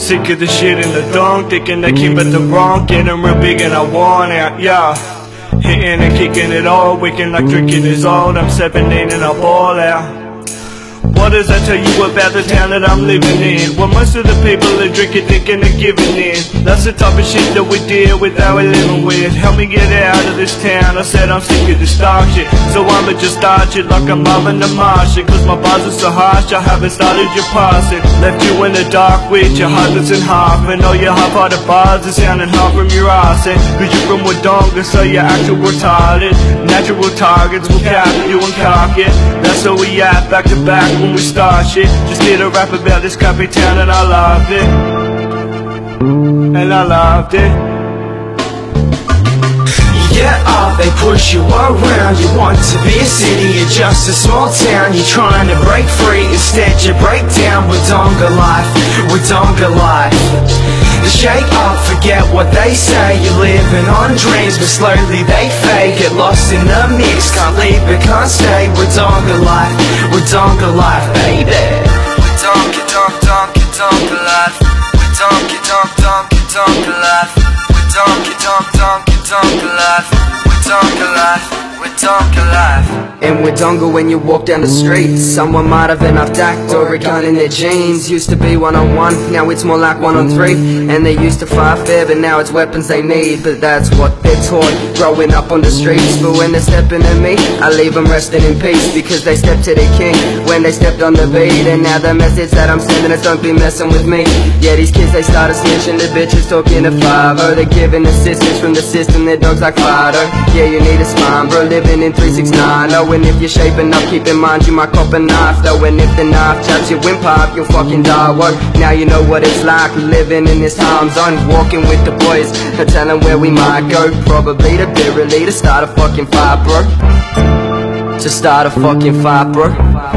Sick of the shit in the dunk, thinking they keep it the wrong. Getting real big and I want it, yeah. Hitting and kicking it all, waking like drinking is old. I'm 17 and I ball out. What does that tell you about the town that I'm living in? Well, most of the people are drinking, thinking and giving in. That's the type of shit that we deal with, that we're living with. Help me get out of this town, I said I'm sick of this dark shit. So I'ma just start shit like I'm loving the Martian. Cause my bars are so harsh, I haven't started your passing. Left you in the dark with your heart that's in half. And all your half-hearted bars are sounding hard from your ass. Cause you're from Wodonga, so you're actual retarded. Natural targets will cap you and cock it. That's how we at, back to back when we start shit. Just did a rap about this crappy town and I loved it. And I loved it. Get up, they push you around. You want to be a city, you're just a small town. You're trying to break free, instead you break down. Wodonga life, Wodonga life. Shake up, forget what they say. You're living on dreams, but slowly they fade. Get lost in the mix, can't leave but can't stay. Wodonga life, Wodonga life, baby. Wodonga, donk, Wodonga life. Wodonga, donk, Wodonga life. Wodonga, donk, Wodonga life. Wodonga life, Wodonga life. In Wodonga, when you walk down the street, someone might have an act or a gun in their jeans. Used to be 1-on-1, now it's more like 1-on-3. And they used to fight fair, but now it's weapons they need. But that's what they're taught, growing up on the streets. But when they're stepping at me, I leave them resting in peace. Because they stepped to their king when they stepped on the beat. And now the message that I'm sending is don't be messing with me. Yeah, these kids, they started snitching, the bitches talking to 5-0. They're giving assistance from the system, their dogs like Fido. Yeah, you need a spine, bro, living in 369. Oh, and if you're shaping up, keep in mind you might cop a knife though. And if the knife chaps your windpipe, you'll fucking die. Whoa, now you know what it's like living in this time zone. Walking with the boys, not telling where we might go. Probably to Beverly to start a fucking fight, bro. To start a fucking fight, bro.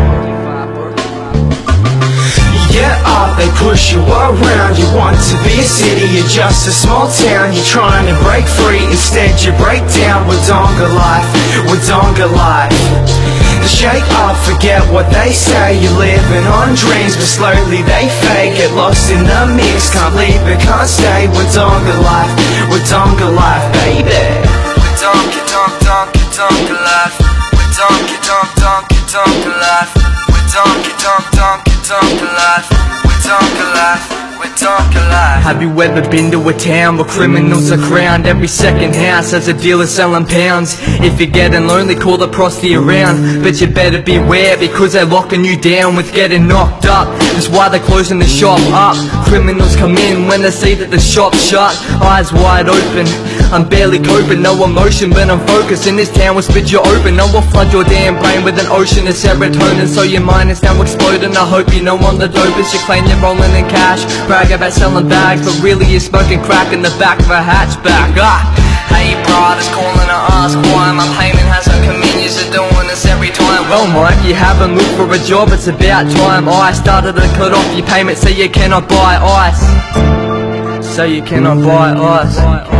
Get up, they push you around. You want to be a city, you're just a small town. You're trying to break free, instead you break down. Wodonga life, Wodonga life. Shake up, forget what they say. You're living on dreams, but slowly they fade. Get lost in the mix, can't leave but can't stay. Wodonga life, Wodonga life, baby. Wodonga, Wodonga life. Wodonga, Wodonga life. Wodonga, Wodonga life. Wodonga life, Wodonga life. Have you ever been to a town where criminals are crowned? Every second house has a dealer selling pounds. If you're getting lonely, call the prosty around. But you better beware, because they're locking you down with getting knocked up. That's why they're closing the shop up. Criminals come in when they see that the shop's shut. Eyes wide open, I'm barely coping. No emotion, but I'm focused. In this town will spit you open. No, will flood your damn brain with an ocean of serotonin. So your mind is now exploding. I hope you know I'm the dopest. You claim you're rolling in cash, brag about selling bags, but really you're smoking crack in the back of a hatchback. Hey brothers calling to ask why my payment hasn't come in. You're doing this every time. Well Mike, you haven't looked for a job, it's about time. I started to cut off your payment so you cannot buy ice. So you cannot buy ice.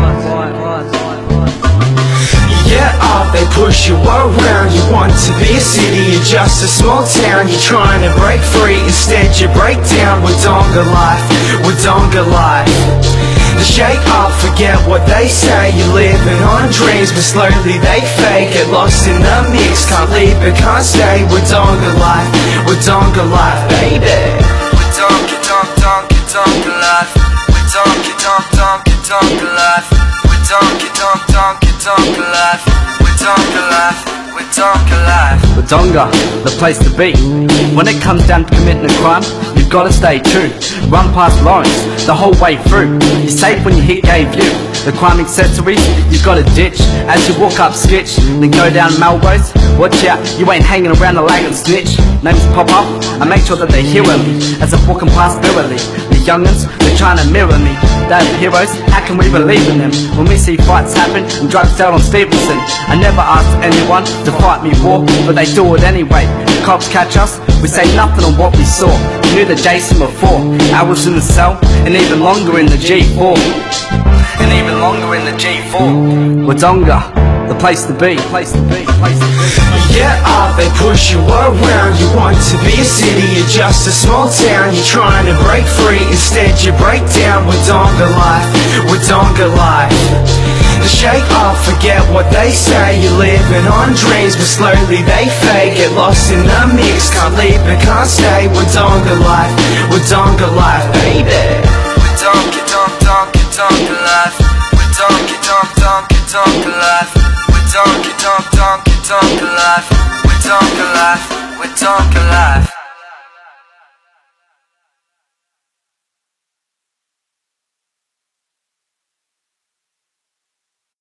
Get up, they push you around. You want to be a city, you're just a small town. You're trying to break free, instead you break down. Wodonga life, Wodonga life. Shake up, forget what they say. You're living on dreams, but slowly they fade. Get lost in the mix, can't leave but can't stay. Wodonga life, Wodonga life, baby. Wodonga, Wodonga life. Wodonga, Wodonga life. Wodonga, Wodonga life. Wodonga life, Wodonga life. Wodonga, the place to be. When it comes down to committing a crime, you've got to stay true. Run past Lawrence the whole way through. You're safe when you hit gave you. The crime accessories, you've got to ditch. As you walk up Skitch, then go down Melrose. Watch out, you ain't hanging around the lag and snitch. Names pop up, I make sure that they hear me as I'm walking past Beverly. The young'uns, they're trying to mirror me. They're the heroes, how can we believe in them? When we see fights happen and drugs out on Stevenson. I never asked anyone to fight me war, but they do it anyway. The cops catch us, we say nothing on what we saw. We knew the Jason before, hours in the cell, and even longer in the G4. And even longer in the G4. Wodonga, the place to be. Get up, they push you around. You want to be a city, you're just a small town. You're trying to break free, instead you break down. Wodonga life, Wodonga life. Shake off, forget what they say. You're living on dreams, but slowly they fade. Get lost in the mix, can't leave but can't stay. Wodonga life, Wodonga life, baby. Wodonga, donk, Wodonga life. Wodonga, donk, Wodonga life. Wodonga, donk, Wodonga life. Wodonga life, Wodonga life.